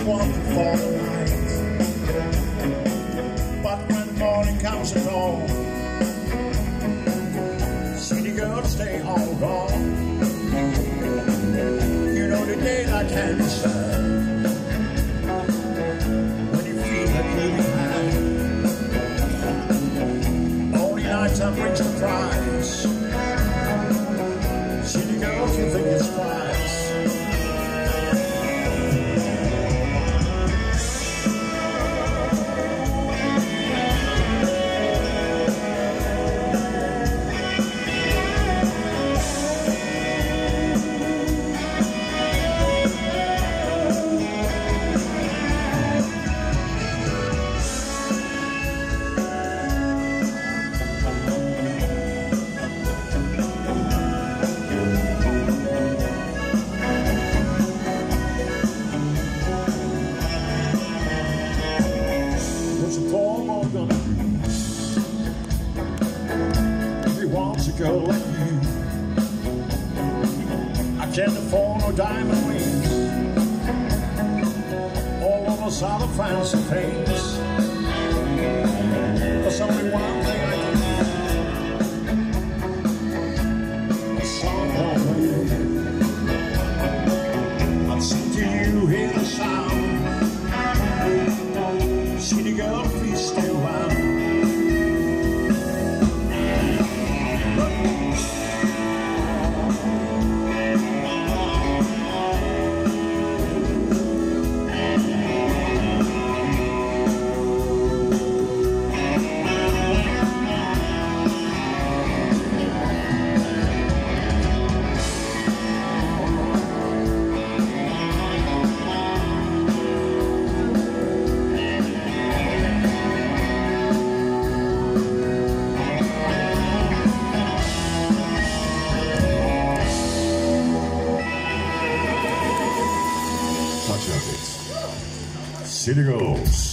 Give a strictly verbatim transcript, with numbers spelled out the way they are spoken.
one for the night. But when morning comes at all, city girls stay all gone. You know the daylight can be sad when you feel like living high. Only nighttime brings the prize. City girls, you think it's twice. Wants a girl like you. I can't afford no diamond rings all of those other fancy things. There's only one thing I can do. A song on you. I'd sing to you, hear the sound. City girl, please stay around. City Girls.